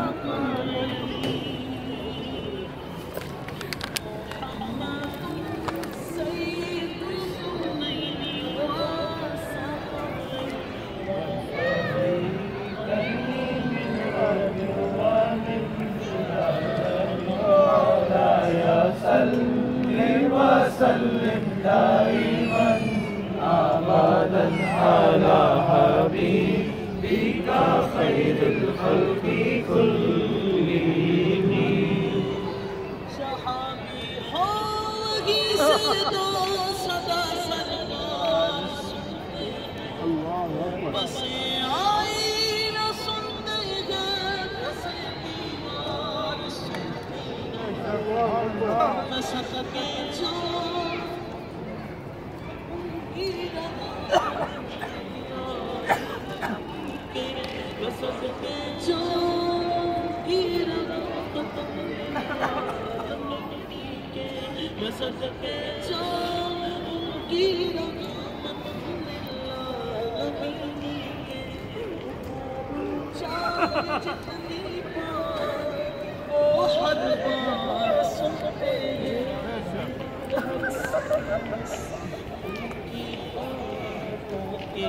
وسلم دائما أبدا على حبيبك خير الخلق كلهم. صحابی ہوگی صدا صدا سرکار سنتے بس آئی نہ سنتے گئے بس بیمار سنتے بس کے جو بس کے جو بسد کے جو کی رحمت للعالمین کے چار جتنی بار وہ ہر بار سنتے ہیں کی باتوں کے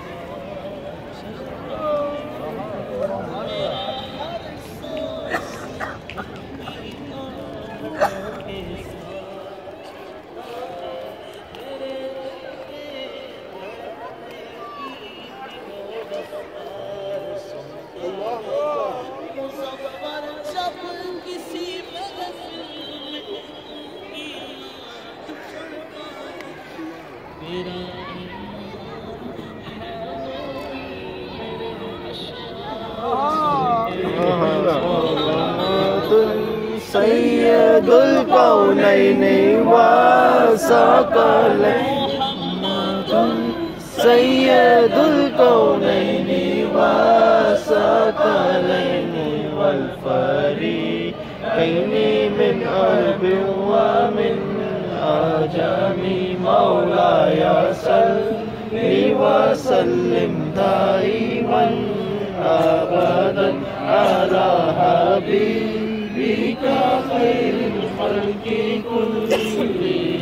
سید الکونین وثقلین سید الکونین وثقلین والفریقین من عرب ومن عجم مولاي صل وسلم دائما أبدا على حبيبك خير الخلق كلهم.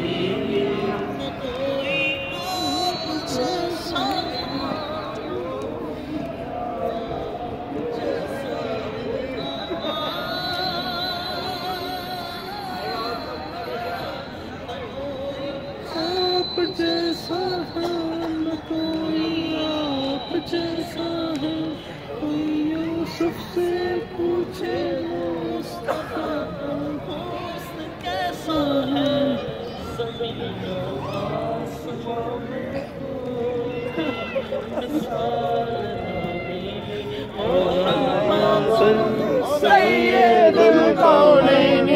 جیسا ہے نہ کوئی آپ جیسا ہے کوئی یوسف سے پوچھے مصطفیٰ کا حسن کیسا ہے زمین و آسمان میں کوئی مثال نہیں محمد سید الکونین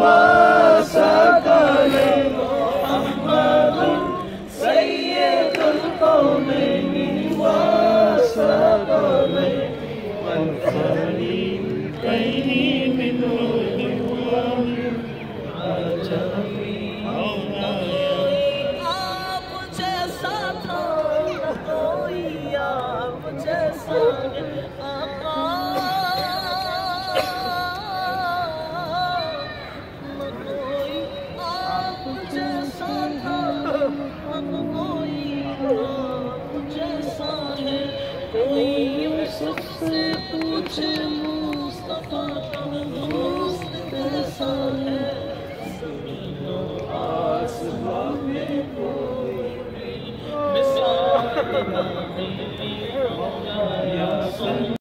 وثقلین سید الکونین وثقلین والفریقین من عرب عجم آپ جیسا تھا نہ کوئی آپ جیسا آقا نہ کوئی آپ جیسا تھا نہ کوئی آپ جیسا ہے کوئی یوسف سے پوچھے مصطفیٰ کا حسن کیسا ہے زمین و آسمان میں کوئی مثال نہیں مولاي صل